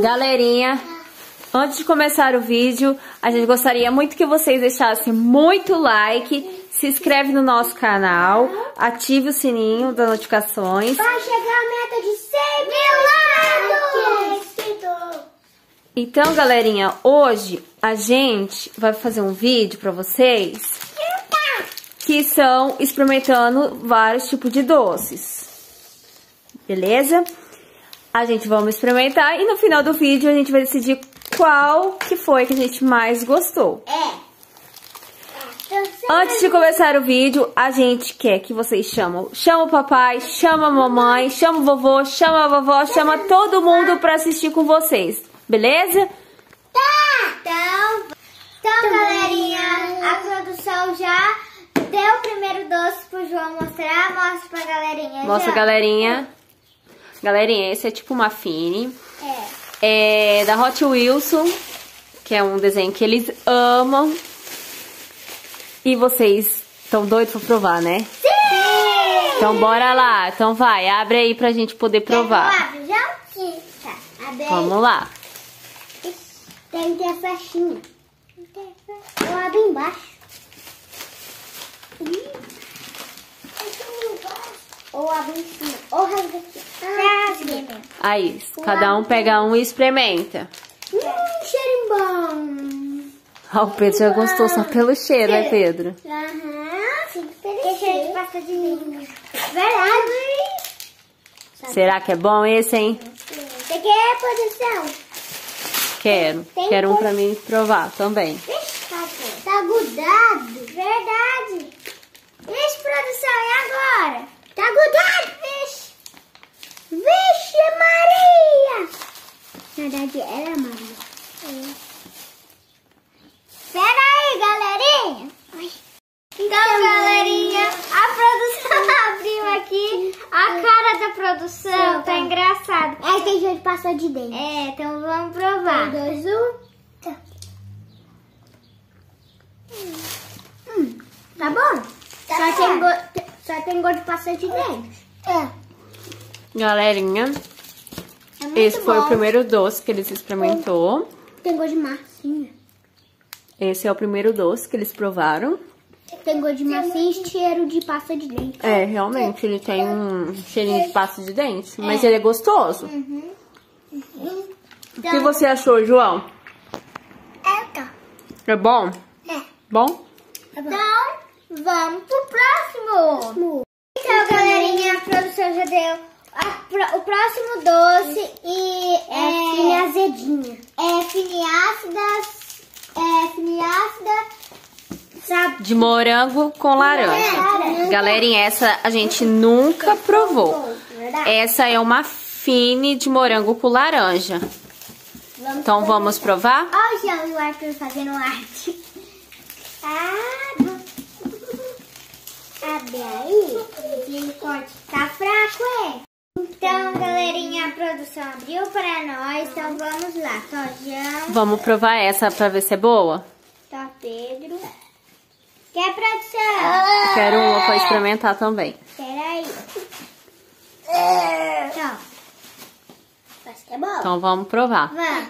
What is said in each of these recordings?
Galerinha, antes de começar o vídeo, a gente gostaria muito que vocês deixassem muito like, se inscreve no nosso canal, ative o sininho das notificações. Vai chegar a meta de 100 mil likes! Então, galerinha, hoje a gente vai fazer um vídeo pra vocês que são experimentando vários tipos de doces. Beleza? A gente vamos experimentar e no final do vídeo a gente vai decidir qual que foi que a gente mais gostou. Antes de começar o vídeo, a gente quer que vocês chamem o papai, chama a mamãe, chama o vovô, chama a vovó, chama todo mundo pra assistir com vocês. Beleza? Então, galerinha, a produção já deu o primeiro doce pro João mostrar. Mostra pra galerinha. Mostra, galerinha. Galerinha, esse é tipo uma Fini. É da Hot Wheels, que é um desenho que eles amam. E vocês estão doidos pra provar, né? Sim! Então bora lá. Então vai, abre aí pra gente poder provar. Abre já? Sim. Tá, abre aí. Vamos lá. Tem que ter a flechinha. Eu abro embaixo. Ou abro em cima. Ou rasga aqui. Rasga. Aí, cada um pega um e experimenta. Cheirinho bom. O Pedro já gostou só pelo cheiro, né, Pedro? Aham. Tem cheiro de pasta de milho. Verdade. Será que é bom esse, hein? Você quer produção? Quero. Quero um pra mim provar também. Tá grudado. Verdade. Vixe, produção, e agora? Tá grudado, vixe. Vixe, Maria. Na verdade, era Maria. Pera aí, galerinha. Então, galerinha, a produção abriu aqui. A cara da produção tá engraçada. Tem jeito de passar de dentro. Então vamos provar. 3, 2, 1. Tá bom? Só tem gosto de passar de dentro. Galerinha, esse foi o primeiro doce que eles experimentou. Tem gosto de massinha. Esse é o primeiro doce que eles provaram. Tem gosto de massinha e cheiro de pasta de dente. Realmente, ele tem um cheirinho de pasta de dente. Mas ele é gostoso. O que você achou, João? Tá. É bom? Bom? Então, vamos pro próximo. Então, galerinha, a produção já deu o próximo doce e é azedinha. De morango com laranja. Galerinha, essa a gente nunca provou. Essa é uma Fini de morango com laranja. Então vamos provar? Olha o Jean e o Arthur fazendo arte. Abre aí. O corte tá fraco, Então, galerinha, a produção abriu para nós. Então vamos lá. Tá, Jean. Vamos provar essa pra ver se é boa? Tá, Pedro. Quer, produção? Quero uma pra experimentar também. Peraí. Então. Acho que é boa. Então vamos provar.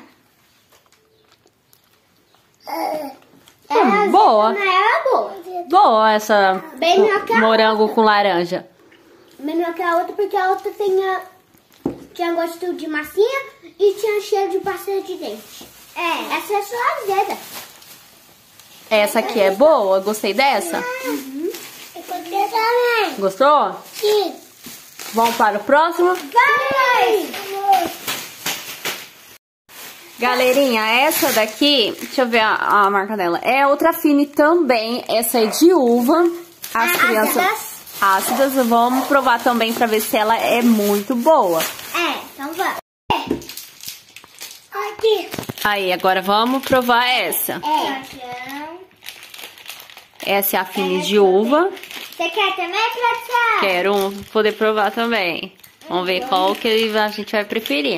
Boa. Ela é boa. Boa essa Bem melhor que a morango com laranja. Melhor que a outra, porque a outra tinha gosto de massinha e tinha cheiro de pasta de dente. Essa é só azeda. Essa aqui é boa, gostei dessa. Eu gostei também. Gostou? Sim. Vamos para o próximo? Vai! Galerinha, essa daqui, deixa eu ver a marca dela. É outra Fini também, essa é de uva. As crianças ácidas, vamos provar também pra ver se ela é muito boa. Então vamos. Aqui. Aí, agora vamos provar essa. Essa é a Fini de uva. Você quer também, produção? Quero poder provar também. Vamos ver qual que a gente vai preferir.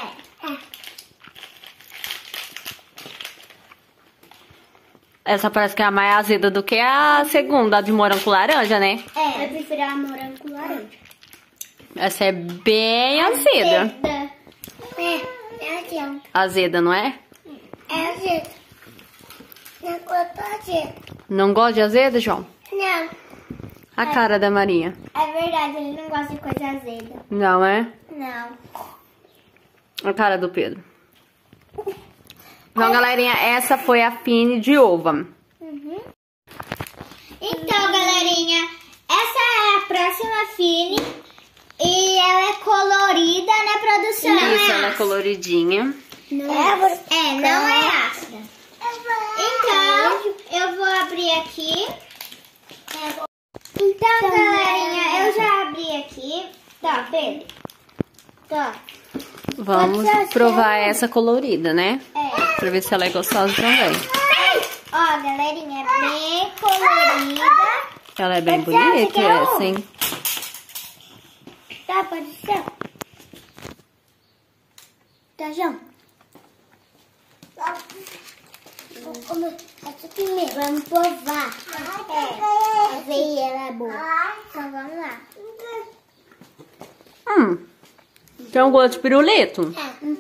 Essa parece que é a mais azeda do que a segunda, a de morango com laranja, né? Eu prefiro a morango com laranja. Essa é bem azeda. É Azeda, não é? É azeda. Não gosto de azeda. Não gosta de azeda, João? Não. A cara da Marinha. É verdade, ele não gosta de coisa azeda. Não é? Não. A cara do Pedro. Então, galerinha, essa foi a Fini de Ova. Então, galerinha, essa é a próxima Fini. E ela é colorida, né, produção? Isso, ela é coloridinha. Não é ácida. Então, eu vou abrir aqui. Então, galerinha, eu já abri aqui. Tá, Pedro? Tá. Vamos provar essa colorida, né? É. Pra ver se ela é gostosa também. Ó, galerinha, é bem colorida. Ela é bem Pode ser, bonita você quer um? essa, hein? Tá, pode ser. Tá, João? Vamos provar. A veia ela é boa. Então vamos lá. Tem um gosto de pirulito?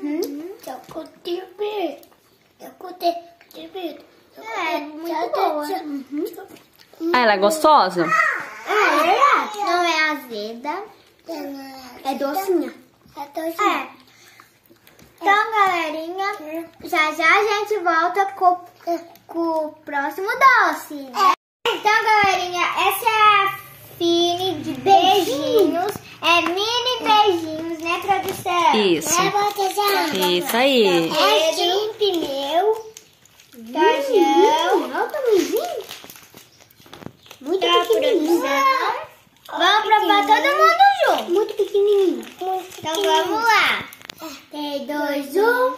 É muito boa. Ah, ela é gostosa? É verdade. Não é azeda. É docinha. É. Então, galerinha, já a gente volta com o próximo doce. Né? Então, galerinha, essa é a Fini de beijinhos. É mini beijinhos, né, produção? Isso. Isso aí. É de pneu. Tojão. Olha o tamanhozinho. Muito pequenininho. Vamos provar todo mundo junto. Muito pequenininho. Então vamos lá. 3, 2,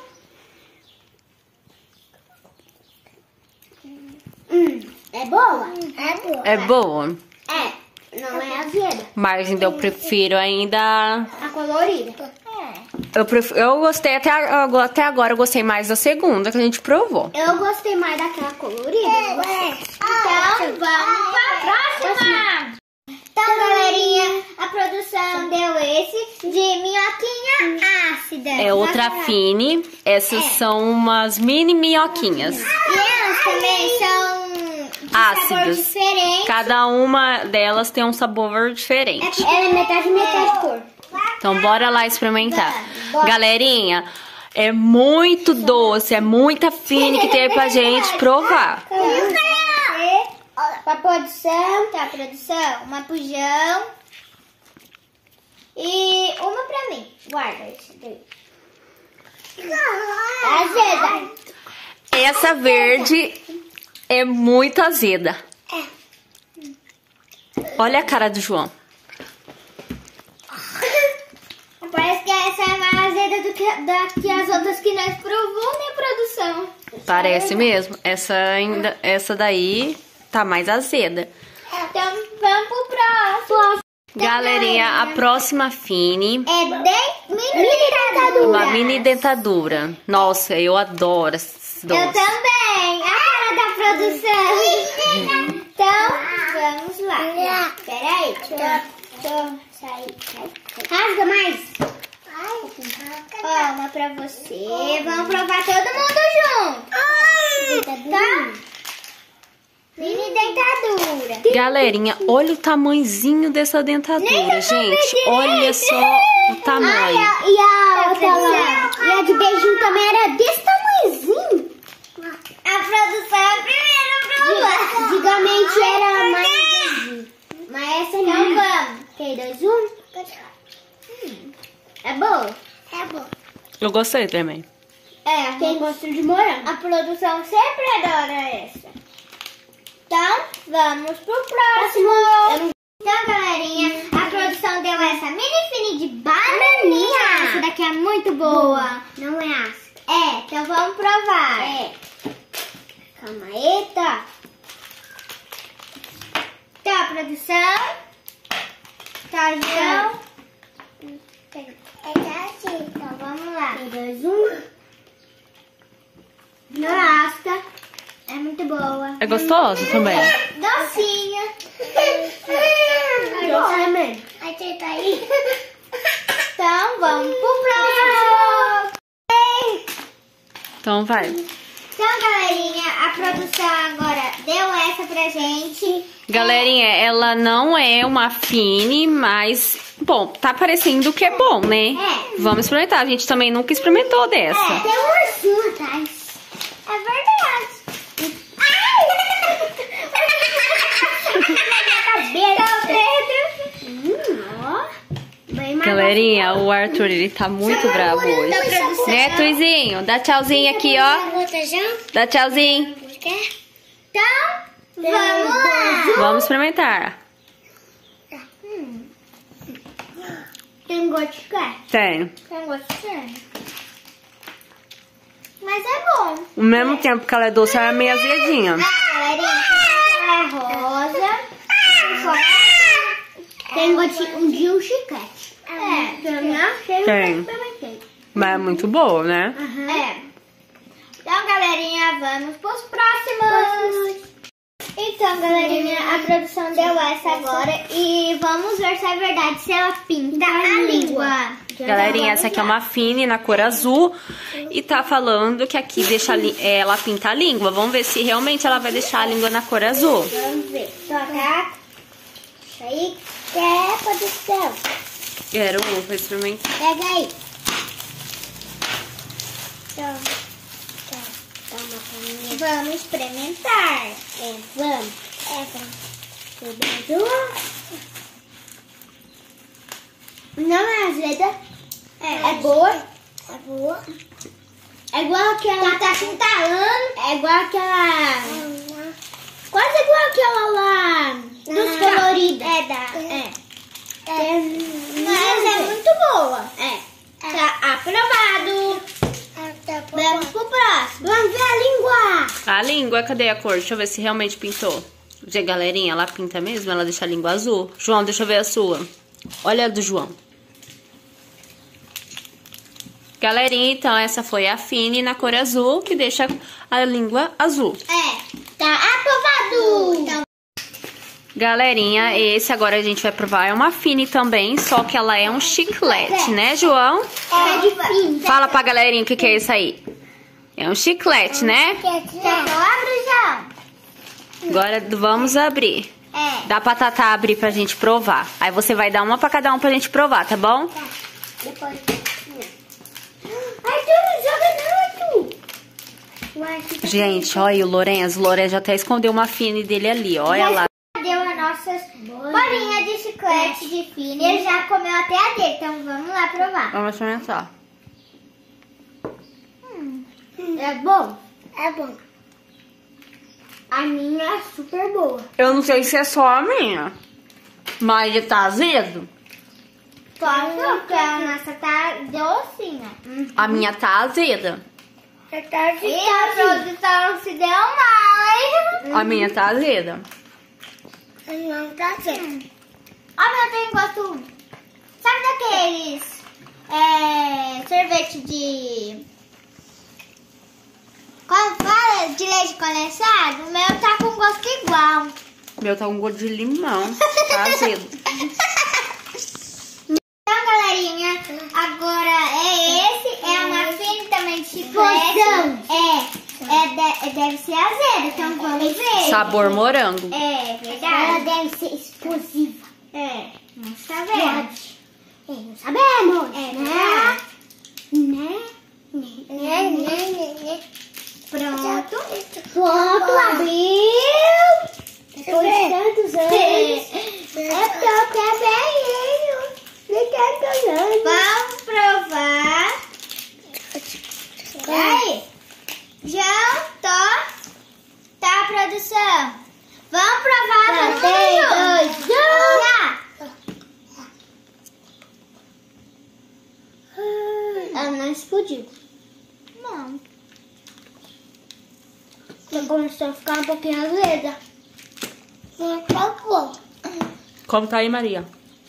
1. É boa? É boa. É boa. É, não é azeda. Mas ainda eu prefiro ainda... A colorida. Eu gostei até agora, eu gostei mais da segunda que a gente provou. Eu gostei mais daquela colorida. Então, vamos para a próxima. Então, galerinha, a produção deu esse de minhoquinha ácida. É outra Fini. Essas são umas mini minhoquinhas. E elas também são de sabor Ácidas. diferente. Cada uma delas tem um sabor diferente. Ela é metade cor. Então bora lá experimentar. Galerinha, é muito doce, é muita Fini que tem pra gente provar. Pra produção, tá, produção? Uma pro João. E uma pra mim. Guarda esse daí. Azeda. Essa verde é muito azeda. Olha a cara do João. Parece que essa é mais azeda do que as outras que nós provou, né, produção? Parece mesmo. Essa daí tá mais azeda. Então vamos pro próximo. Galerinha, a próxima Fini É mini dentadura. uma mini dentadura. Nossa, eu adoro esses Eu doces. também. A cara da produção. Então, vamos lá. Peraí. Deixa eu sair. Rasga mais. Ó, uma pra você. Vamos provar todo mundo junto. Tá? Mini dentadura. Galerinha, olha o tamanhozinho dessa dentadura, gente. Olha só o tamanho. E a de beijinho também era desse tamanhozinho. A produção é a primeira prova. Antigamente era mais beijinho. Mas essa não. Então vamos. 3, 2, 1. É boa? É boa. Eu gostei também. É, tem gosto de morango. A produção sempre adora essa. Então, vamos pro próximo. Então, galerinha, a produção deu essa mini Fini de bananinha. Essa daqui é muito boa. Não é ácida. É, então vamos provar. Calma aí, tá. Tá, produção. Tá, João. É assim, então vamos lá. 3, 2, 1. Não é ácida. É muito boa. É gostoso também. Docinha. Doce mesmo. Aí tá aí. Então, vamos pro próximo. Então vai. Então, galerinha, a produção agora deu essa pra gente. Galerinha, ela não é uma fine, mas, bom, tá parecendo que é bom, né? É. Vamos experimentar. A gente também nunca experimentou dessa. Tem um ursinho atrás. É verdade. Galerinha, o Arthur, ele tá muito bravo hoje. Né, Tuizinho? Dá tchauzinho aqui, ó. Dá tchauzinho. Então, vamos lá. Vamos experimentar. Tem gosto de chiclete? Tem. Tem gosto de chiclete. Mas é bom. Ao mesmo tempo que ela é doce, ela é meio azedinha. Galerinha, ela é rosa. Tem gosto de um chiclete. É, eu não achei. Tem. Mas é muito boa, né? É. Então, galerinha, vamos pros próximos. Então, galerinha, a produção deu essa agora. E vamos ver se é verdade, se ela pinta a língua. Galerinha, essa aqui é uma fine na cor azul. E tá falando que aqui deixa ela pinta a língua. Vamos ver se realmente ela vai deixar a língua na cor azul. Vamos ver. Toca. Isso aí. É, produção. Quero vou experimentar. Pega aí. Vamos experimentar. Vamos. Não é azeda. É boa. É boa. É igual aquela. Tá pintalando. É igual aquela. Quase igual aquela lá. Dos coloridos. Mas é muito boa. Tá aprovado. Vamos pro próximo. Vamos ver a língua. A língua, cadê a cor? Deixa eu ver se realmente pintou. Galerinha, ela pinta mesmo? Ela deixa a língua azul? João, deixa eu ver a sua. Olha a do João. Galerinha, então essa foi a fine na cor azul, que deixa a língua azul. Tá aprovado. Então, galerinha, esse agora a gente vai provar. É uma fine também, só que ela é um chiclete, né, João? é de fim. Fala pra galerinha o que é isso aí. É um chiclete, né? Abre já. Agora vamos abrir. Dá pra Tatá abrir pra gente provar. Aí você vai dar uma pra cada um pra gente provar, tá bom? Depois. Arthur, não joga não, Arthur. Gente, olha o Lourenço. O Lourenço já até escondeu uma fine dele ali, olha lá. Deu as nossas bolinhas de chiclete de fine. Ele já comeu até a dele, então vamos lá provar. Vamos experimentar. É bom? É bom. A minha é super boa. Eu não sei se é só a minha, mas tá azedo. Pode, porque a nossa tá docinha. A minha tá azeda. E a produção se deu mal, hein? A minha tá azeda. Não tá certo. A minha tem gosto. Sabe daqueles sorvete de. Como fala? De leite condensado? O meu tá com gosto igual. O meu tá com gosto de limão. Tá azedo. Então, galerinha, agora esse é uma fine também de chiclete. Deve ser azedo, então vamos ver. Sabor morango. É verdade. Ela deve ser explosiva. Não sabemos. Não sabemos. Né? Pronto. Abriu. Depois de tantos anos. Eu tô velhinho. Vamos provar. Aí. Já tá a produção. Vamos provar. 3, 2, 1. Já. Ela não explodiu. Não. Então começou a ficar um pouquinho azeda. Acabou. Como tá aí, Maria?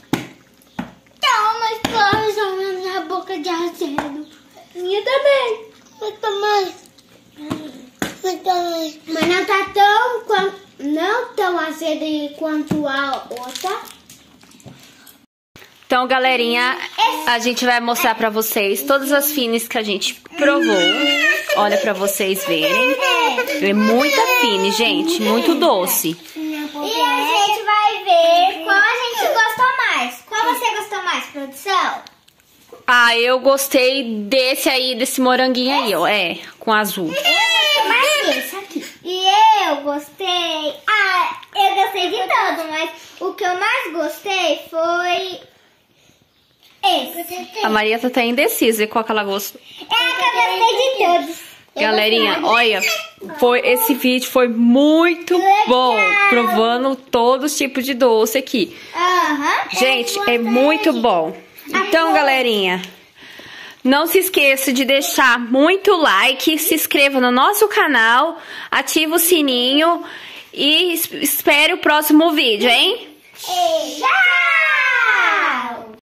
Tá uma explosão na minha boca de azedo. Minha também. Eu também. Mas não tá não tão azeda quanto a outra. Então, galerinha, a gente vai mostrar pra vocês todas as fines que a gente provou. Olha pra vocês verem. É muita fine, gente. Muito doce. E a gente vai ver qual a gente gostou mais. Qual você gostou mais, produção? Ah, eu gostei desse aí, desse moranguinho aí, ó. É, com azul. Eu gostei mais desse aqui. E eu gostei... Ah, eu gostei de todo, mas o que eu mais gostei foi... esse. A Maria tá até indecisa de qual que ela gostou. É que eu gostei de todos. Galerinha, olha, esse vídeo foi muito bom, provando todos os tipos de doce aqui. Gente, é muito bom. Então, galerinha, não se esqueça de deixar muito like, se inscreva no nosso canal, ativa o sininho e espere o próximo vídeo, hein?